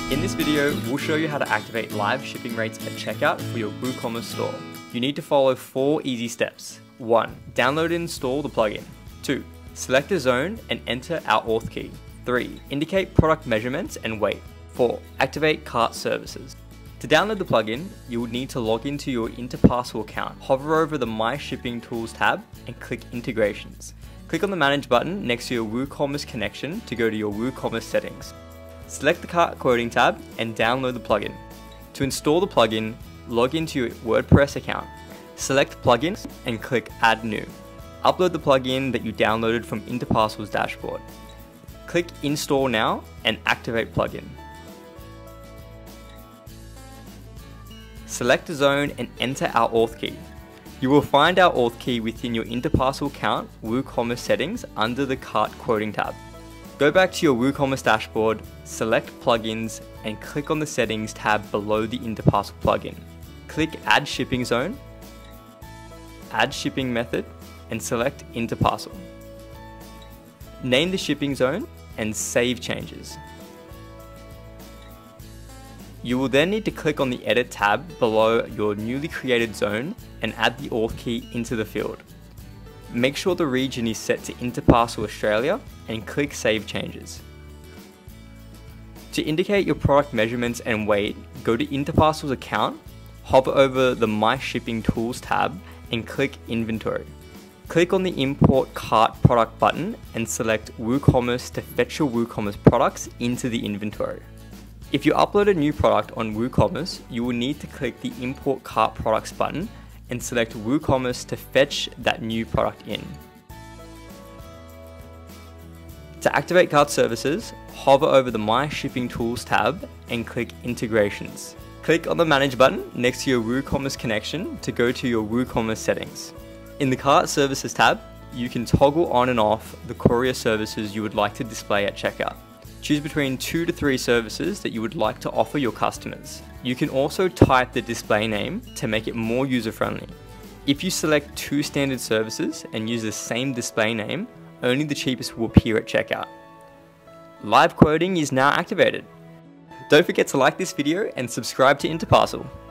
In this video, we'll show you how to activate live shipping rates at checkout for your WooCommerce store. You need to follow 4 easy steps. 1. Download and install the plugin. 2. Select a zone and enter our auth key. 3. Indicate product measurements and weight. 4. Activate cart services. To download the plugin, you would need to log into your Interparcel account. Hover over the My Shipping Tools tab and click Integrations. Click on the Manage button next to your WooCommerce connection to go to your WooCommerce settings. Select the Cart Quoting tab and download the plugin. To install the plugin, log into your WordPress account. Select Plugins and click Add New. Upload the plugin that you downloaded from Interparcel's dashboard. Click Install Now and activate plugin. Select a zone and enter our auth key. You will find our auth key within your Interparcel account WooCommerce settings under the Cart Quoting tab. Go back to your WooCommerce dashboard, select Plugins, and click on the Settings tab below the Interparcel plugin. Click Add Shipping Zone, Add Shipping Method, and select Interparcel. Name the shipping zone and save changes. You will then need to click on the Edit tab below your newly created zone and add the auth key into the field. Make sure the region is set to Interparcel Australia and click Save Changes. To indicate your product measurements and weight, go to Interparcel's account, hover over the My Shipping Tools tab and click Inventory. Click on the Import Cart Product button and select WooCommerce to fetch your WooCommerce products into the inventory. If you upload a new product on WooCommerce, you will need to click the Import Cart Products button and select WooCommerce to fetch that new product in. To activate cart services, hover over the My Shipping Tools tab and click Integrations. Click on the Manage button next to your WooCommerce connection to go to your WooCommerce settings. In the Cart Services tab, you can toggle on and off the courier services you would like to display at checkout. Choose between 2 to 3 services that you would like to offer your customers. You can also type the display name to make it more user-friendly. If you select 2 standard services and use the same display name, only the cheapest will appear at checkout. Live quoting is now activated. Don't forget to like this video and subscribe to Interparcel.